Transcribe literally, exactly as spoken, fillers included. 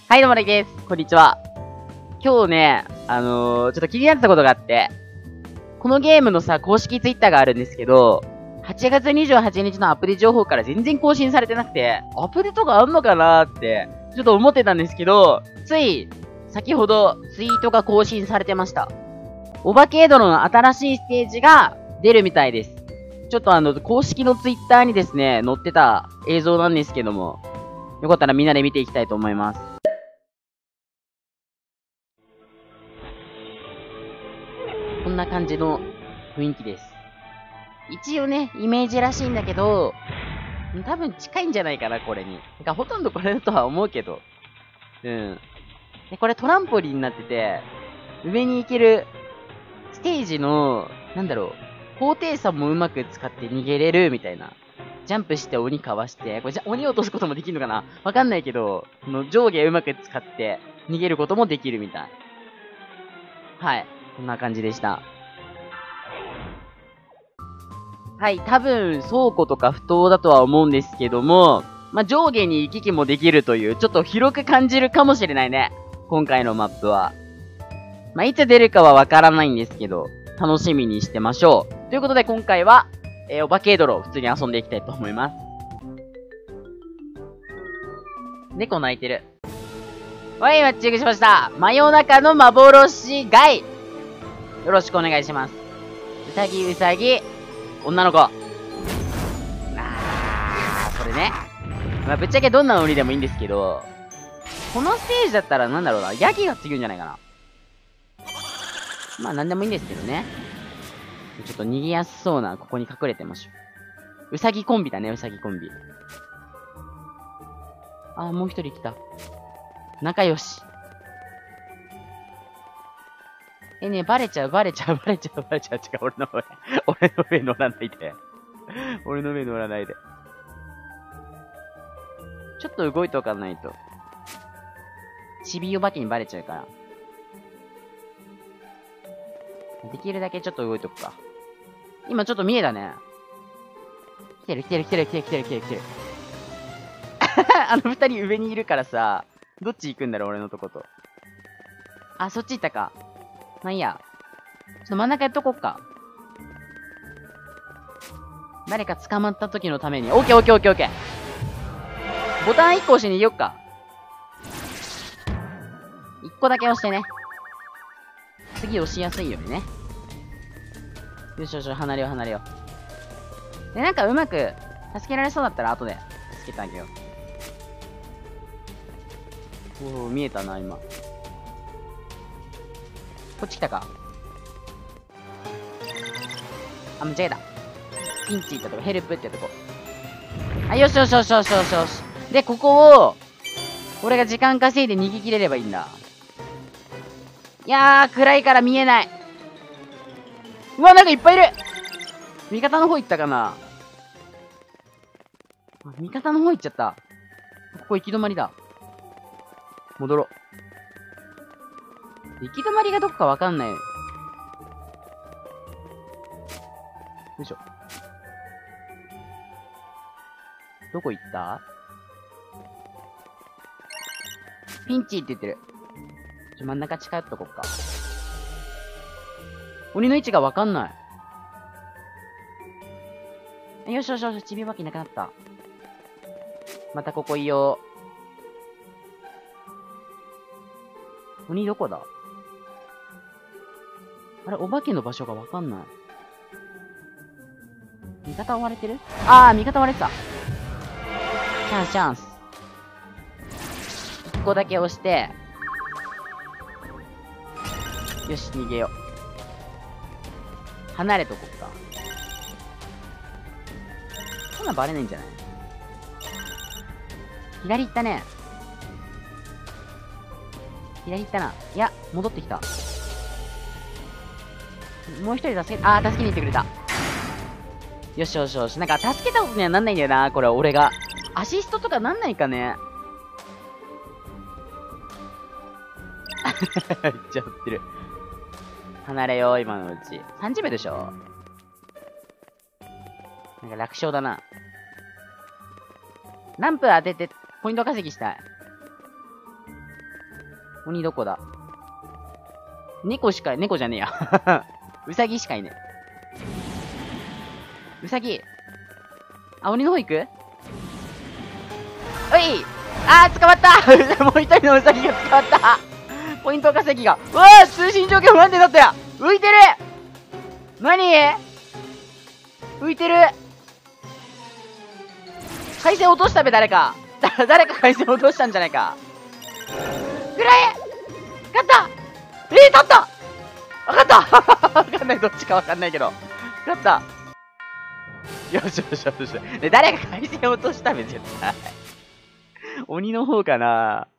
はい、どうもれいです。こんにちは。今日ね、あのー、ちょっと気になったことがあって、このゲームのさ、公式ツイッターがあるんですけど、はちがつにじゅうはちにちのアプリ情報から全然更新されてなくて、アプリとかあんのかなーって、ちょっと思ってたんですけど、つい、先ほど、ツイートが更新されてました。オバケードロの新しいステージが出るみたいです。ちょっとあの、公式のツイッターにですね、載ってた映像なんですけども、よかったらみんなで見ていきたいと思います。こんな感じの雰囲気です。一応ね、イメージらしいんだけど、多分近いんじゃないかな、これに。てか、ほとんどこれだとは思うけど。うん。で、これトランポリンになってて、上に行けるステージの、なんだろう、高低差もうまく使って逃げれるみたいな。ジャンプして鬼かわして、これじゃ、鬼落とすこともできるのかなわかんないけど、この上下うまく使って逃げることもできるみたい。はい。こんな感じでした。はい、多分、倉庫とか不当だとは思うんですけども、まあ、上下に行き来もできるという、ちょっと広く感じるかもしれないね。今回のマップは。まあ、いつ出るかはわからないんですけど、楽しみにしてましょう。ということで今回は、えー、オバケードロを普通に遊んでいきたいと思います。猫鳴いてる。はい、マッチングしました。真夜中の幻ガイ。よろしくお願いします。うさぎうさぎ、女の子。あー、それね。まあ、ぶっちゃけどんな鬼でもいいんですけど、このステージだったらなんだろうな、ヤギが強いんじゃないかな。まあ、なんでもいいんですけどね。ちょっと逃げやすそうな、ここに隠れてましょう。うさぎコンビだね、うさぎコンビ。あー、もう一人来た。仲良し。え、ね、バレちゃう、バレちゃう、バレちゃう、バレちゃう。違う、俺の上。俺の上乗らないで。俺の上乗らないで。ちょっと動いておかないと。ちびおばけにバレちゃうから。できるだけちょっと動いとくか。今ちょっと見えたね。来てる来てる来てる来てる来てる来てる来てる。あの二人上にいるからさ、どっち行くんだろう俺のとこと。あ、そっち行ったか。まあいいや。ちょっと真ん中やっとこっか。誰か捕まった時のために。オッケーオッケーオッケーオッケー。ボタン一個押しに行こっか。一個だけ押してね。次押しやすいようにね。よしよし、離れよう離れよう。で、なんかうまく助けられそうだったら後で助けてあげよう。おお、見えたな、今。こっち来たか。あ、間違えた。ピンチ行ったとこ、ヘルプってとこ。あ、よしよしよしよしよしよし。で、ここを、俺が時間稼いで逃げ切れればいいんだ。いやー、暗いから見えない。うわ、なんかいっぱいいる。味方の方行ったかな。味方の方行っちゃった。ここ行き止まりだ。戻ろう。行き止まりがどこかわかんない。よいしょ。どこ行った？ピンチって言ってる。ちょ、真ん中近寄っとこっか。鬼の位置がわかんない。よしよしよし、ちびばきなくなった。またここいよう。鬼どこだ？あれ、お化けの場所がわかんない。味方追われてる？あー、味方追われてた。チャンスチャンス。一個だけ押して、よし、逃げよう。離れとこっか。そんなバレないんじゃない？左行ったね。左行ったな。いや、戻ってきた。もう一人助け、あー、助けに行ってくれた。よしよしよし。なんか、助けたことにはなんないんだよな、これ、俺が。アシストとかなんないかね。めっちゃ振ってる。離れよう、今のうち。さんじゅうびょうでしょ？なんか楽勝だな。ランプ当てて、ポイント稼ぎしたい。 鬼どこだ？猫しか、猫じゃねえや。うさぎしかいねえ。うさぎ。あ、鬼の方行く？おい！あー、捕まったもう一人のうさぎが捕まったポイント稼ぎが。うわー、通信状況不安定だったよ。浮いてる！何？浮いてる！回線落としたべ、誰か。誰か回線落としたんじゃないか。くらえ！勝った！えー、勝った！わかったわかんない、どっちかわかんないけど。勝った。よしよしよしよし。で、誰か回線落としたべ、絶対。鬼の方かな。